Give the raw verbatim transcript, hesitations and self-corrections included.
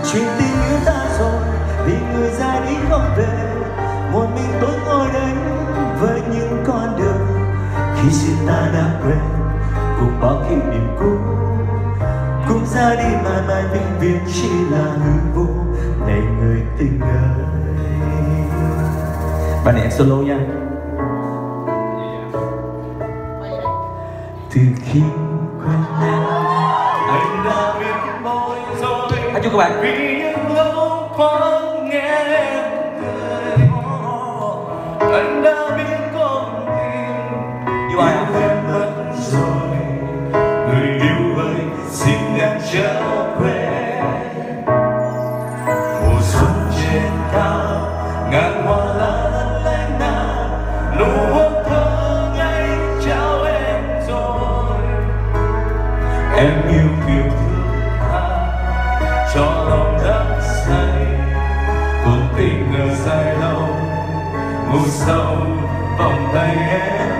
chuyện tình yêu ta rồi vì người ra đi không về, một mình tôi ngồi đây với những con đường khi xin ta đã quên cùng bao kỷ niệm cũ, cùng ra đi mãi mãi vĩnh viễn chỉ là hư vô. Này người tình ơi, bài này em solo nha. Từ khi quen em anh đã biết môi rồi, hát chung các bạn. Vì những lâu thoáng nghe em cười, anh đã biết con tim yêu ai em mất rồi. Người yêu ơi xin em trở về, mùa xuân trên cao ngàn hoa lá lân lanh nào, nụ hôn thơ ngây trao em rồi. Em yêu kiều thương tha cho lòng đắm say, cuộc tình ngờ dài lâu ngủ sâu vòng tay em.